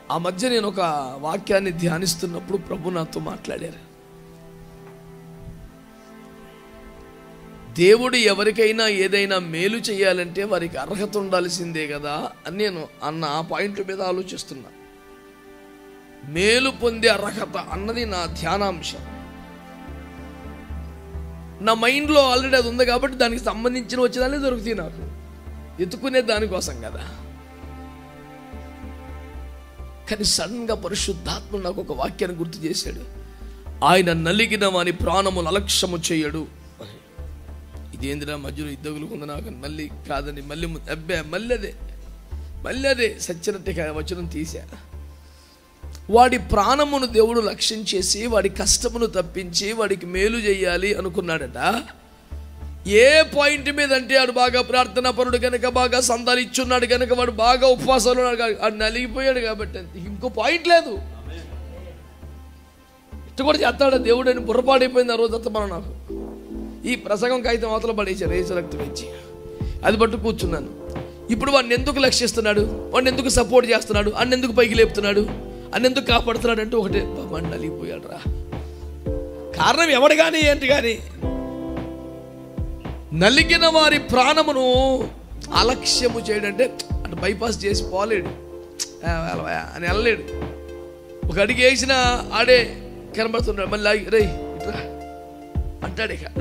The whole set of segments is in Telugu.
ఆ మధ్య నేను ఒక వాక్యాన్ని ధ్యానిస్తున్నప్పుడు ప్రభు నాతో మాట్లాడారు. దేవుడు ఎవరికైనా ఏదైనా మేలు చేయాలంటే వారికి అర్హత ఉండాల్సిందే కదా అని నేను అన్న ఆ పాయింట్ మీద ఆలోచిస్తున్నా. మేలు పొందే అర్హత అన్నది నా ధ్యానాంశం. నా మైండ్లో ఆల్రెడీ అది ఉంది కాబట్టి దానికి సంబంధించిన వచ్చేదాన్ని దొరుకుతాయి నాకు, ఎత్తుకునే దానికోసం కదా. కానీ సడన్గా పరిశుద్ధాత్మ నాకు ఒక వాక్యాన్ని గుర్తు చేశాడు. ఆయన నలిగిన వాని ప్రాణములు అలక్ష్యము చేయడు. ఇదేందిరా మధ్యలో ఇద్దగులుకుంది నాకు, మళ్ళీ కాదని మళ్ళీ అబ్బే మళ్ళీ అదే సచ్చినట్టే వచనం తీసా. వాడి ప్రాణమును దేవుడు లక్ష్యించేసి వాడి కష్టమును తప్పించి వాడికి మేలు చేయాలి అనుకున్నాడట. ఏ పాయింట్ మీద అంటే వాడు బాగా ప్రార్థనా పరుడు కనుక, బాగా సందాలు ఇచ్చున్నాడు కనుక, వాడు బాగా ఉపవాసాలు ఉన్నాడు, నలిగిపోయాడు కాబట్టి ఇంకో పాయింట్ లేదు. ఇట్టు కూడా చేస్తాడు దేవుడు అని బుర్రపాడైపోయింది ఆ రోజు అంతా. మనం నాకు ఈ ప్రసంగం కాగితం అవతల పడేసారు రేసు రక్తం ఇచ్చి, అది పట్టు కూర్చున్నాను. ఇప్పుడు వాడిని ఎందుకు లక్ష్యిస్తున్నాడు, వాడిని ఎందుకు సపోర్ట్ చేస్తున్నాడు, అన్ని ఎందుకు పైకి లేపుతున్నాడు, అన్ని ఎందుకు కాపాడుతున్నాడు అంటే ఒకటే, వాడు నలిగిపోయాడు రా. కారణం ఎవడు కానీ ఏంటి కానీ, నలిగిన వారి ప్రాణమును అలక్ష్యము చేయడంటే అటు బైపాస్ చేసి పోలేడు అని వెళ్ళలేడు. ఒక అడిగి వేసిన ఆడే కనబడుతున్నాడు, మళ్ళీ రే ఇట్లా అంటాడు. ఇక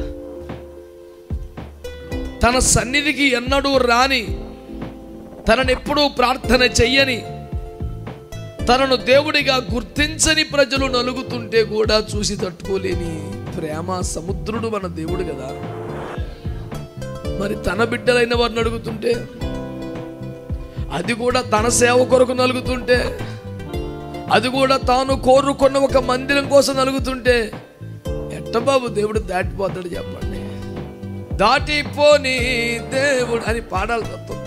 తన సన్నిధికి ఎన్నడూ రాని, తనను ఎప్పుడూ ప్రార్థన చెయ్యని, తనను దేవుడిగా గుర్తించని ప్రజలు నలుగుతుంటే కూడా చూసి తట్టుకోలేని ప్రేమ సముద్రుడు మన దేవుడు కదా. మరి తన బిడ్డలైన వారిని అడుగుతుంటే, అది కూడా తన సేవ కొరకు నలుగుతుంటే, అది కూడా తాను కోరుకున్న ఒక మందిరం కోసం నలుగుతుంటే ఎట్ట బాబు దేవుడు దాటిపోతాడు చెప్పండి. దాటిపోని దేవుడు అని పాడాలి తప్ప